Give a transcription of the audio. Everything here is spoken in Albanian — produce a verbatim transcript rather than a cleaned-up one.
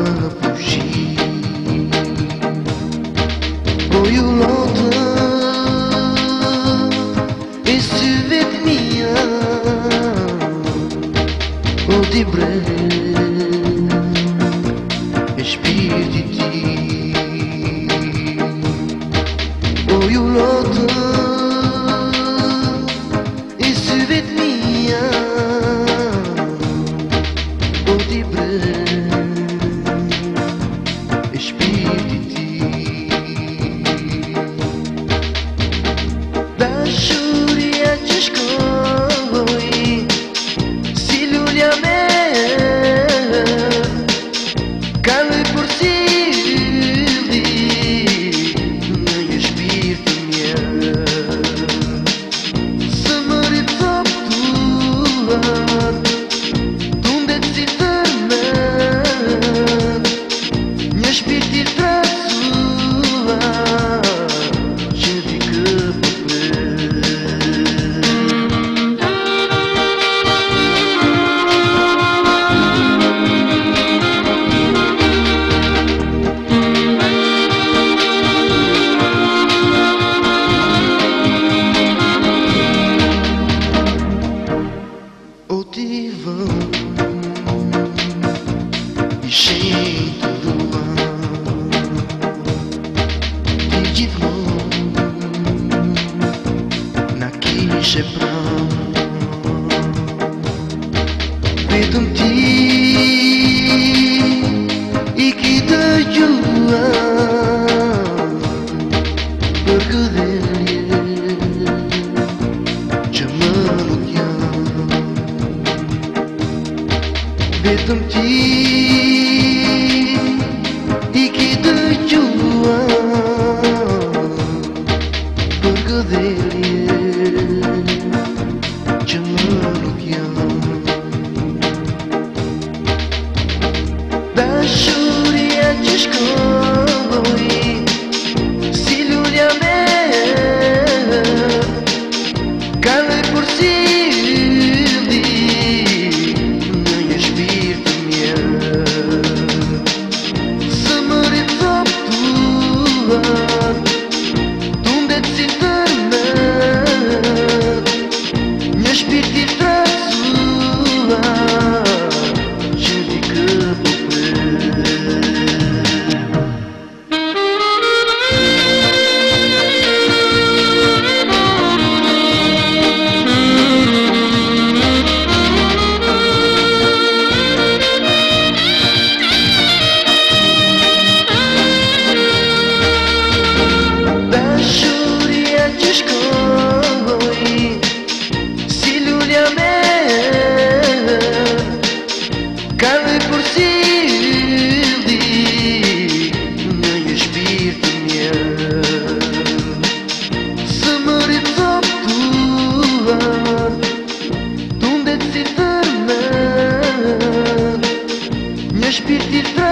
puxi Voglio lontano e si vede mia O di breve e spiriti ti Voglio lontano e si vede mia O di breve e spiriti Da giuria ci scoi si lulia me Cale por sili Năi spiriti mia Să mă ritop tuat Unde ți tărnat Năi spiriti trăsua Ce dică Otivão e cheio do ar de divã na quiche prão Vedem ti e que te jua Pergădelie ce mă nucheam Vedem ti e que te jua Pergădelie ce mă nucheam Da șuria ce școi Silulia mea Cale por sili Năi spiriti mia Să mă ritop tuat Unde ți tărnat Năi spiriti trăsua Ce dică ce școi Silulia mea Cale por sili Năi spiriti mia Să mă ritop tuat Unde ți tărnat Năi spiriti